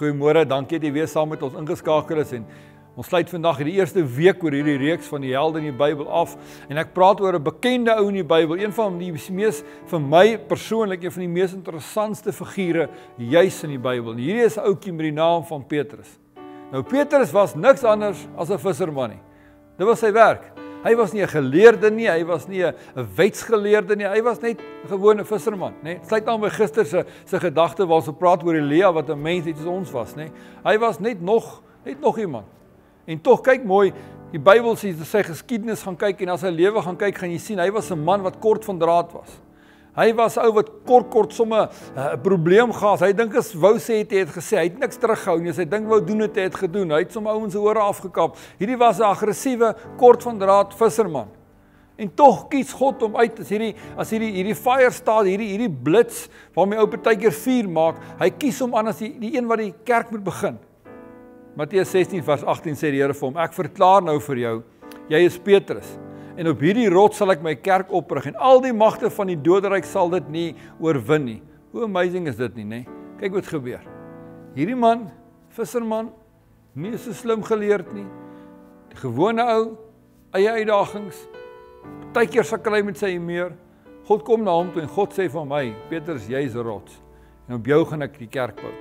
Goeiemôre, dankie dat jy weer saam met ons ingeskakel is en ons sluit vandag die eerste week oor hierdie reeks van die helde in die Bybel af en ek praat oor 'n bekende ou in die Bybel, een van die mees, vir my persoonlik, een van die mees interessantste figure juis in die Bybel. En hierdie is 'n ouetjie met die naam van Petrus. Nou Petrus was niks anders as 'n visserman nie. Dit was sy werk. Hy was nie 'n geleerde nie, hy was nie 'n wetsgeleerde nie, hy was net 'n gewone visserman, nê. Dit sluit aan by gister se gedagte waar ons praat oor Elia wat 'n mens net soos ons was, nê. Hy was net nog iemand. En tog kyk mooi, die Bybel sê sy geskiedenis gaan kyk en as sy lewe gaan kyk, gaan jy sien hy was 'n man wat kort van draad was. Hy was 'n ou wat kort somme 'n probleem gehad. Hy dink as wou sê het hy het gesê, hy het niks teruggehou nie. As hy dink wou doen het, hy het gedoen. Hy het somme ouens se ore afgekap. Hierdie was 'n aggressiewe, kort van draad visserman. En tog kies God hom uit as hierdie fire staat, hierdie blits waarmee ou partykeer vuur maak. Hy kies hom aan as die een wat die kerk moet begin. Matteus 16 vers 18 sê die Here vir hom: "Ek verklaar nou vir jou, jy is Petrus. En op hierdie rots sal ek my kerk oprig en al die magte van die doderyk sal dit nie oorwin nie." Hoe amazing is dit nie, nê? Kyk wat gebeur. Hierdie man, visserman, nie so slim geleerd nie. Die gewone ou, eie uitdagings. Partykeer sukkel hy met sy humeur. God kom na hom toe en God sê vir my: "Petrus, jy's 'n rots. En op jou gaan ek die kerk bou."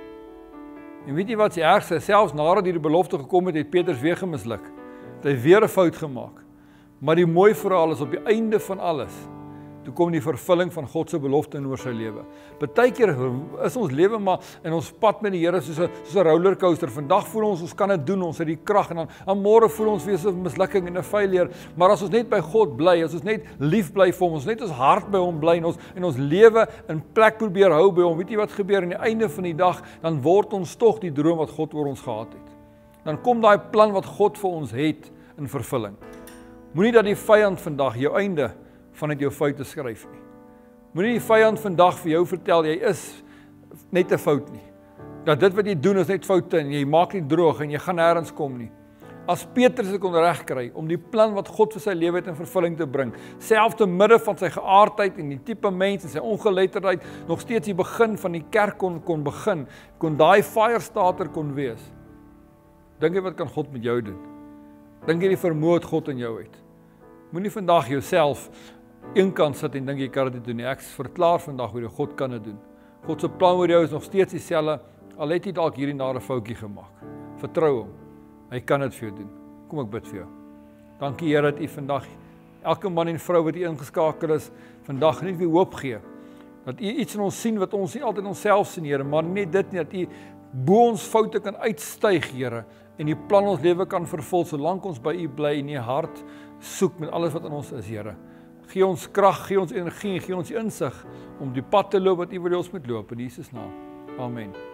En weet jy wat se ergste? Selfs nadat hierdie belofte gekom het, het Petrus weer gemisluk. Hy het weer 'n fout gemaak. Maar die mooi verhaal is op die einde van alles, toe kom die vervulling van God se belofte in oor sy lewe. Partykeer is ons lewe maar in ons pad met die Here soos 'n rollercoaster. Vandag voel ons kan dit doen, ons het die krag en dan môre voel ons weer so 'n mislukking en 'n failure. Maar as ons net by God bly, as ons net lief bly vir hom, ons net ons hart by hom bly en ons lewe in plek probeer hou by hom, weet jy wat gebeur aan die einde van die dag? Dan word ons tog die droom wat God oor ons gehad het. Dan kom daai plan wat God vir ons het in vervulling. Moenie dat die vyand vandag jou einde vanuit jou foute skryf nie. Moenie die vyand vandag vir jou vertel jy is net 'n fout nie. Dat dit wat jy doen is net foute en jy maak nie droog en jy gaan nêrens kom nie. As Petrus dit kon regkry om die plan wat God vir sy lewe het in vervulling te bring, selfs te midde van sy geaardheid en die tipe mens en sy ongeletterdheid, nog steeds die begin van die kerk kon begin, kon daai fire starter kon wees. Dink jy wat kan God met jou doen? Dink jy die vermoë wat God in jou het? Moenie vandag jouself eenkant sit en dink jy kan dit doen nie. Ek verklaar vandag hoe God kan dit doen. God se plan oor jou is nog steeds dieselfde, al het hy dalk hierdie nare foutjie gemaak. Vertrou hom. Hy kan dit vir jou doen. Kom ek bid vir jou. Dankie Here dat U vandag elke man en vrou wat hier ingeskakel is, vandag net weer hoop gee. Dat U iets in ons sien wat ons nie altyd onsself sien, Here, maar net dit nie, dat U bo ons foute kan uitstyg, Here, en die plan ons lewe kan vervul, solank ons by U bly en U hart soek met alles wat in ons is, Here. Gee ons krag, gee ons energie, gee ons die insig om die pad te loop wat U wil hê ons moet loop, in Jesus naam. Amen.